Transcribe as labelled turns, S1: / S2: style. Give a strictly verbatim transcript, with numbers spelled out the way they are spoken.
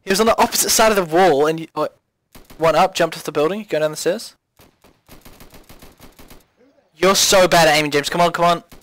S1: He was on the opposite side of the wall, and you, oh, one up, jumped off the building, go down the stairs. You're so bad at aiming, James. Come on, come on.